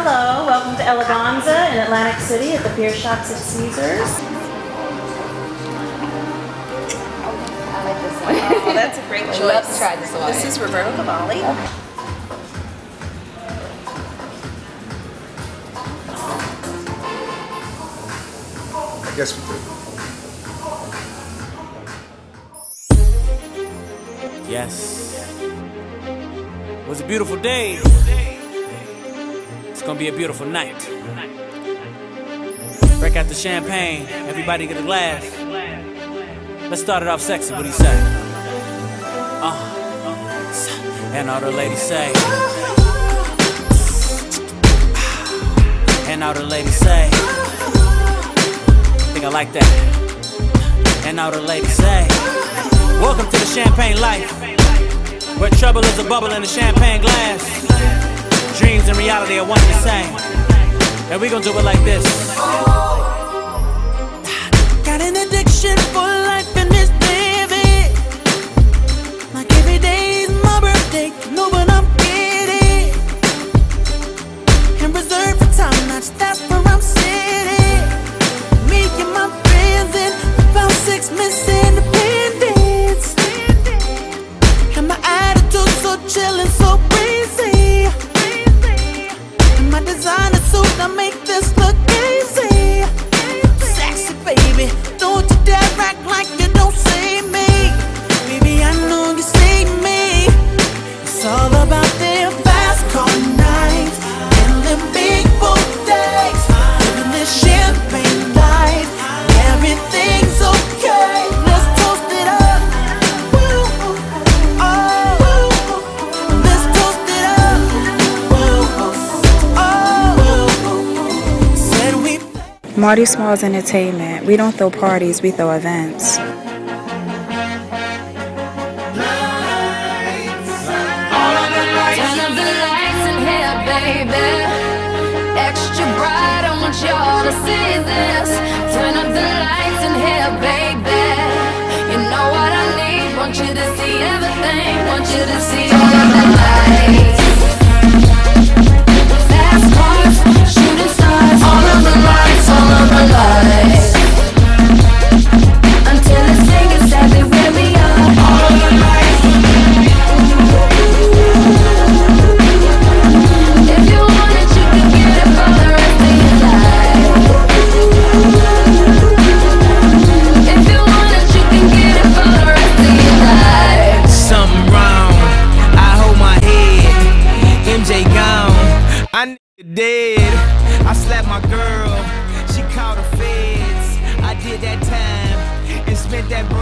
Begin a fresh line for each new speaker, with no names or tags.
Hello, welcome to Eleganza in Atlantic City at the Pier Shops at Caesars.
I like this one.
Oh, that's a great choice.
I'd love to try this one.
This is Roberto Cavalli.
I guess we do.
Yes. It was a beautiful day. It's gonna be a beautiful night. Break out the champagne. Everybody get a glass. Let's start it off sexy. What do you say? And all the ladies say. And all the ladies say. I think I like that. And all the ladies say. Welcome to the champagne life, where trouble is a bubble in a champagne glass. Dreams and reality are one and the same. And we gon' do it like this. Got an addiction for life and this living. Like every day is my birthday, you know what I'm getting. And reserved for time, that's where I'm sitting. Me and my friends in about 6 months independence. And my attitude so chillin', so breezy. And my designer suit, I make this look easy. Sexy baby, don't you dare act like you don't see me. Baby, I know you see me. It's all about them fast car nights and them big boat days. Living this champagne life, everything's okay. Let's toast it up. Woo. Oh, let's toast it up. Woo. Oh, said we.
Marty Smalls Entertainment. We don't throw parties, we throw events.
Turn up the lights in here, baby. Extra bright, I want y'all to see this. Turn up the lights in here, baby. You know what I need. Want you to see everything. Want you to see all of the lights. Fast cars, shooting stars. All of the lights, all of the lights. Until it's saying exactly where we are. All of the lights. If you want it, you can get it for the rest of your life. If you want it, you can get it for the rest of your life.
Something wrong, I hold my head. MJ gone, I nigga dead. I slapped my girl, she called the feds. I did that time and spent that